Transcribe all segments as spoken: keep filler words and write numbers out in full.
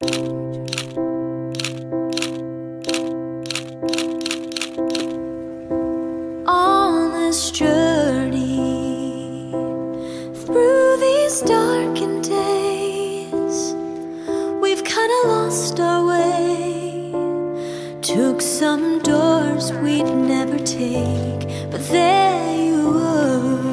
On this journey through these darkened days, we've kind of lost our way. Took some doors we'd never take, but there you were,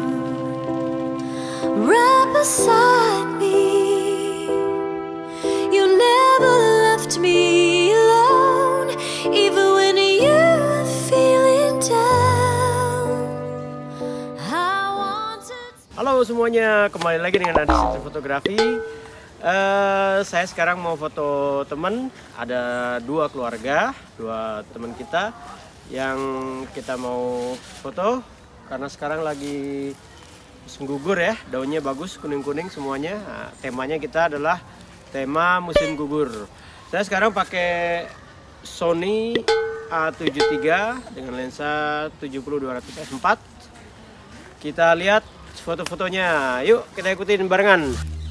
right beside me. You never left me alone, even when you were feeling down. I wanted. Halo semuanya, kembali lagi dengan Adik Fotografi. Uh, saya sekarang mau foto teman. Ada dua keluarga, dua teman kita yang kita mau foto karena sekarang lagi musim gugur ya, daunnya bagus, kuning-kuning semuanya. Nah, temanya kita adalah tema musim gugur. Saya sekarang pakai Sony A tujuh tiga dengan lensa tujuh puluh dua ratus f empat. Kita lihat foto-fotonya. Yuk kita ikutin barengan.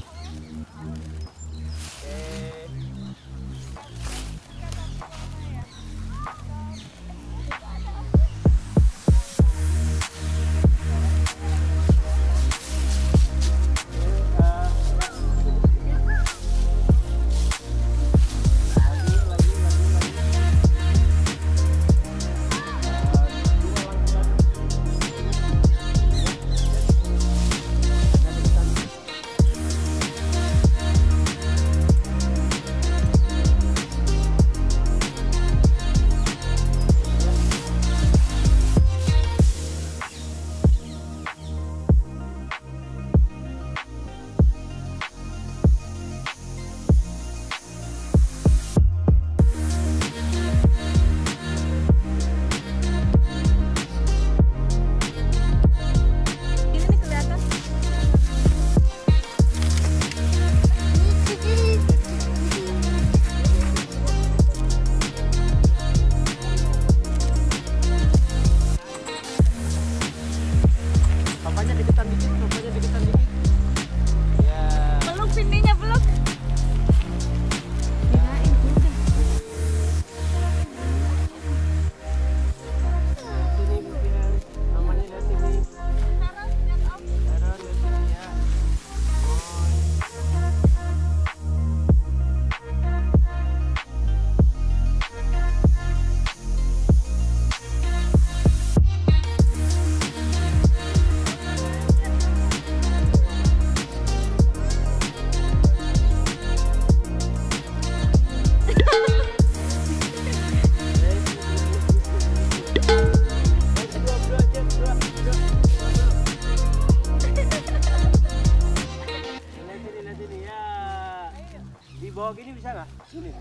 Bawa gini bisa nggak? Gini,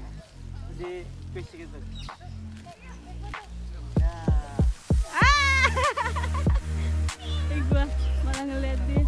di fish gitu. Ya. Ah, eh gua malah ngeliat dia.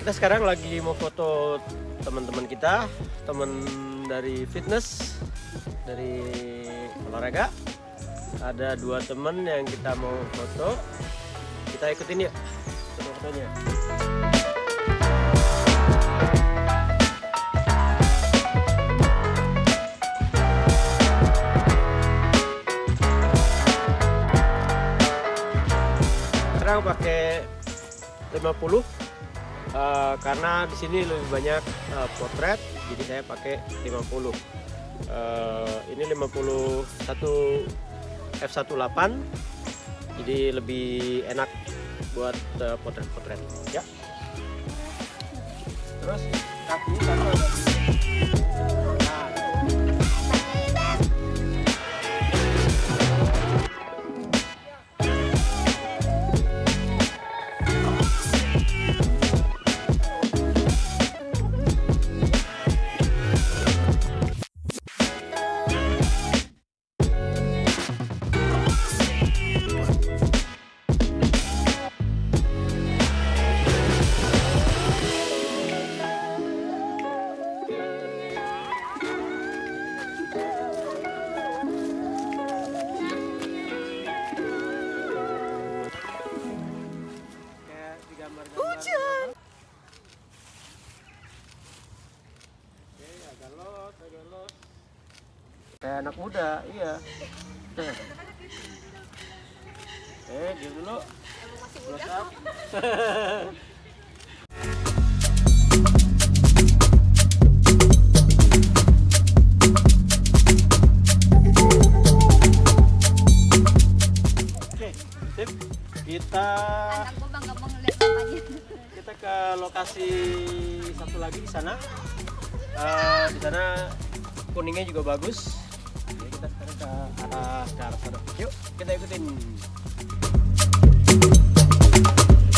kita sekarang lagi mau foto teman-teman kita, teman dari fitness, dari olahraga. Ada dua teman yang kita mau foto. Kita ikutin yuk foto-fotonya. Sekarang pakai lima puluh uh, karena di sini lebih banyak uh, potret, jadi saya pakai lima puluh. Uh, ini lima puluh satu f delapan belas, jadi lebih enak buat uh, potret-potret ya. Terus kaki satu ada. Hujan. Oke, agak lot, agak lot. Kayak anak muda, iya. Eh, diam dulu. Close up. Oke, sip. Kita kita ke lokasi satu lagi di sana. Uh, di sana kuningnya juga bagus. Jadi kita sekarang ke arah ke arah sana. Yuk, kita ikutin.